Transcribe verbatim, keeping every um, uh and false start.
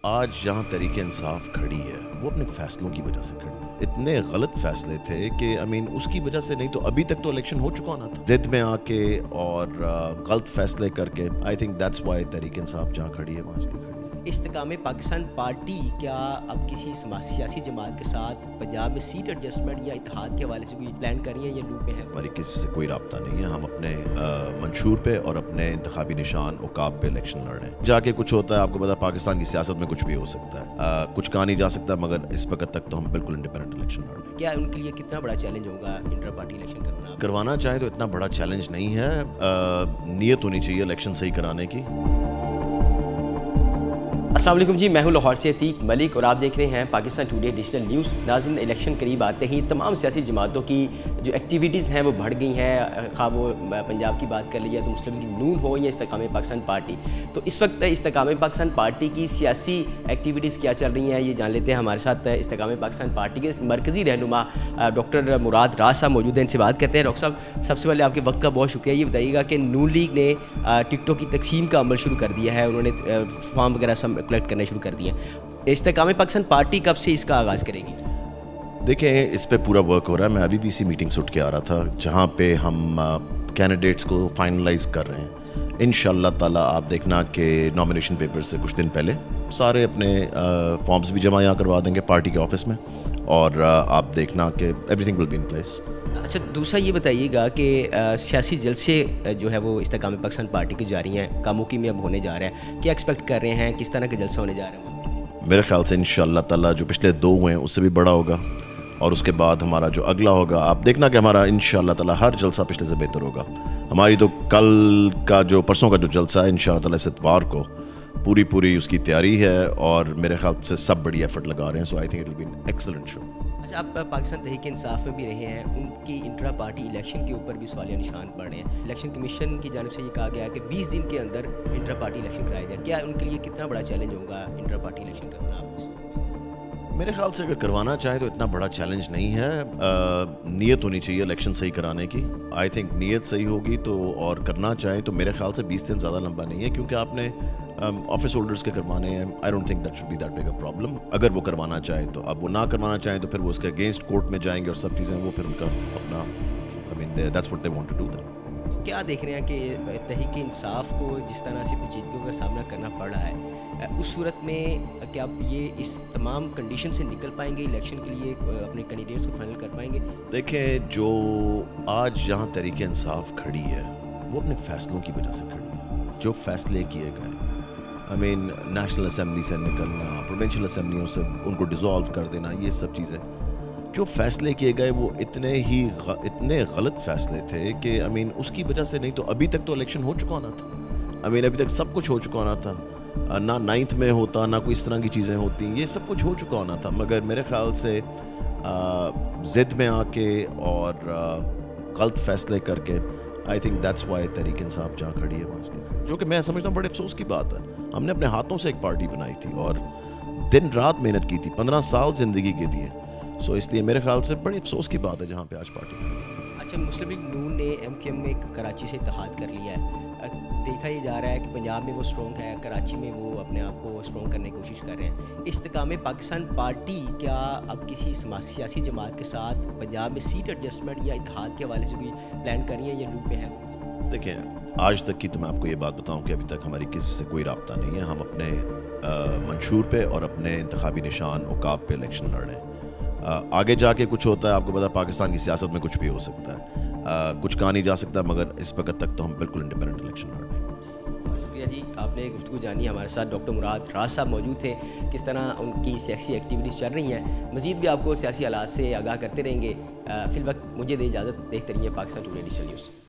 آج جہاں تحریک انصاف کھڑی ہے وہ اپنے فیصلوں کی وجہ سے کھڑی ہے. اتنے غلط فیصلے تھے کہ امین اس کی وجہ سے نہیں تو ابھی تک تو الیکشن ہو چکا ہونا تھا. ضد میں آ کے اور غلط فیصلے کر کے I think that's why Tehreek Insaf جہاں کھڑی ہے وہاں اس لیے کھڑی ہے. استحکام پاکستان پارٹی کیا اب کسی سیاسی جماعت کے ساتھ پنجاب میں سیٹ ایڈجسٹمنٹ یا اتحاد کے حوالے سے کوئی پلان کر رہی ہیں یا لوپ میں ہیں؟ ہماری کسی سے کوئی رابطہ نہیں ہے. ہم اپنے منشور پہ اور اپنے انتخابی نشان عقاب پہ الیکشن لڑ رہے ہیں. جا کے کچھ ہوتا ہے آپ کو پتا پاکستان کی سیاست میں کچھ بھی ہو سکتا ہے, کچھ کہا نہیں جا سکتا, مگر اس وقت تک تو ہم بالکل انڈیپینڈنٹ الیکشن لڑ رہے ہیں. کیا ان کے لیے کتنا بڑا چیلنج ہوگا انٹر پارٹی الیکشن کروانا؟ کروانا چاہے تو اتنا بڑا چیلنج نہیں ہے, نیت ہونی چاہیے الیکشن صحیح کرانے کی. السلام علیکم جی, میں ہوں لاہور سے عتیق ملک اور آپ دیکھ رہے ہیں پاکستان ٹوڈے ڈیجیٹل نیوز. ناظرین, الیکشن قریب آتے ہی تمام سیاسی جماعتوں کی جو ایکٹیویٹیز ہیں وہ بڑھ گئی ہیں, خواہ وہ پنجاب کی بات کر لیجیے تو مسلم لیگ نون ہو یا استحکام پاکستان پارٹی. تو اس وقت استحکام پاکستان پارٹی کی سیاسی ایکٹیویٹیز کیا چل رہی ہیں یہ جان لیتے ہیں. ہمارے ساتھ استحکام پاکستان پارٹی کے مرکزی رہنما ڈاکٹر مراد راز صاحب موجود ہیں, ان سے بات کرتے ہیں. ڈاکٹر صاحب, سب سے پہلے آپ کے وقت کا بہت شکریہ. یہ بتائیے گا کہ نون لیگ نے ٹکٹوں کی تقسیم کا عمل شروع کر دیا ہے, انہوں نے فارم وغیرہ سب کلیکٹ کرنے شروع کر دیے. استحکام پاکستان پارٹی کب سے اس کا آغاز کرے گی؟ دیکھیں, اس پہ پورا ورک ہو رہا ہے. میں ابھی بھی اسی میٹنگ سے اٹھ کے آ رہا تھا جہاں پہ ہم کینڈیڈیٹس کو فائنلائز کر رہے ہیں. انشاءاللہ تعالیٰ آپ دیکھنا کہ نامینیشن پیپر سے کچھ دن پہلے سارے اپنے فارمز بھی جمع یہاں کروا دیں گے پارٹی کے آفس میں, اور آپ دیکھنا کہ everything will be in place. اچھا, دوسرا یہ بتائیے گا کہ سیاسی جلسے جو ہے وہ استحکام پاکستان پارٹی کے جاری ہیں, کاموکی میں اب ہونے جا رہے ہیں, کیا ایکسپیکٹ کر رہے ہیں, کس طرح کے جلسہ ہونے جا رہے ہیں؟ میرے خیال سے انشاءاللہ تعالیٰ جو پچھلے دو ہوئے ہیں اس سے بھی بڑا ہوگا, اور اس کے بعد ہمارا جو اگلا ہوگا آپ دیکھنا کہ ہمارا انشاءاللہ تعالیٰ ہر جلسہ پچھلے سے بہتر ہوگا. ہماری تو کل کا جو پرسوں کا جو جلسہ ہے انشاءاللہ تعالیٰ اس اتوار کو پوری پوری اس کی تیاری ہے, اور میرے خیال سے سب بڑی ایفرٹ لگا رہے ہیں. So I think it will be an excellent show. اچھا, آپ پاکستان تحریک انصاف میں بھی رہے ہیں, ان کی انٹرا پارٹی الیکشن کے اوپر بھی سوالیہ نشان پڑ رہے ہیں. الیکشن کمیشن کی جانب سے یہ کہا گیا ہے کہ بیس دن کے اندر انٹرا پارٹی الیکشن کرایا جائے. کیا ان کے لیے کتنا بڑا چیلنج ہوگا انٹرا پارٹی الیکشن کروانا؟ میرے خیال سے اگر کروانا چاہے تو اتنا بڑا چیلنج نہیں ہے, نیت ہونی چاہیے الیکشن صحیح کرانے کی. آئی تھنک نیت صحیح ہوگی تو, اور کرنا چاہیں تو میرے خیال سے بیس دن زیادہ لمبا نہیں ہے, کیونکہ آپ نے آفس ہولڈرز کے کروانے ہیں. I don't think that should be that big a problem. اگر وہ کروانا چاہیں تو, اب وہ نہ کروانا چاہیں تو پھر وہ اس کے اگینسٹ کورٹ میں جائیں گے اور سب چیزیں, وہ پھر ان کا اپنا I mean that's what they want to do. کیا دیکھ رہے ہیں کہ تحریک انصاف کو جس طرح سے پیچیدگیوں کا سامنا کرنا پڑ رہا ہے, اس صورت میں کیا یہ اس تمام کنڈیشن سے نکل پائیں گے, الیکشن کے لیے اپنے کینڈیڈیٹس کو فائنل کر پائیں گے؟ دیکھیں, جو آج جہاں تحریک انصاف کھڑی ہے وہ اپنے فیصلوں کی وجہ سے کھڑی ہے. جو فیصلے کیے گئے, آئی مین نیشنل اسمبلی سے نکلنا, پروونشل اسمبلیوں سے ان کو ڈیزالو کر دینا, یہ سب چیزیں جو فیصلے کیے گئے وہ اتنے ہی اتنے غلط فیصلے تھے کہ آئی مین اس کی وجہ سے نہیں تو ابھی تک تو الیکشن ہو چکا ہونا تھا. آئی مین ابھی تک سب کچھ ہو چکا ہونا تھا, نہ نائنتھ میں ہوتا نہ کوئی اس طرح کی چیزیں ہوتی, یہ سب کچھ ہو چکا ہونا تھا. مگر میرے خیال سے ضد میں آ کے اور غلط فیصلے کر کے I think that's why Tehreek Insaf جہاں کھڑی ہے وہاں اس لیے کھڑی, جو کہ میں سمجھتا ہوں بڑے افسوس کی بات ہے. ہم نے اپنے ہاتھوں سے ایک پارٹی بنائی تھی اور دن رات محنت کی تھی, پندرہ سال زندگی کے دیے. سو اس لیے میرے خیال سے بڑے افسوس کی بات ہے جہاں پہ آج پارٹی. اچھا, مسلم لیگ نون نے ایم کیو ایم میں کراچی سے اتحاد کر لیا ہے. دیکھا یہ جا رہا ہے کہ پنجاب میں وہ اسٹرانگ ہے, کراچی میں وہ اپنے آپ کو اسٹرانگ کرنے کی کوشش کر رہے ہیں. استحکام پاکستان پارٹی کیا اب کسی سیاسی جماعت کے ساتھ پنجاب میں سیٹ ایڈجسٹمنٹ یا اتحاد کے حوالے سے کوئی پلان کر رہی ہیں یا لوپ میں ہیں؟ دیکھیں, آج تک کی تو میں آپ کو یہ بات بتاؤں کہ ابھی تک ہماری کسی سے کوئی رابطہ نہیں ہے. ہم اپنے منشور پہ اور اپنے انتخابی نشان عقاب پہ الیکشن لڑ رہے ہیں. آگے جا کے کچھ ہوتا ہے آپ کو پتا پاکستان کی سیاست میں کچھ بھی ہو سکتا ہے, کچھ کہا نہیں جا سکتا, مگر اس وقت تک تو ہم بالکل انڈیپینڈنٹ الیکشن لڑ رہے ہیں. شکریہ جی, آپ نے گفتگو جانی. ہمارے ساتھ ڈاکٹر مراد راز صاحب موجود تھے, کس طرح ان کی سیاسی ایکٹیویٹیز چل رہی ہیں. مزید بھی آپ کو سیاسی حالات سے آگاہ کرتے رہیں گے. فی الوقت مجھے دے اجازت, دیکھتے رہیے پاکستان ٹوڈے ڈیجیٹل نیوز.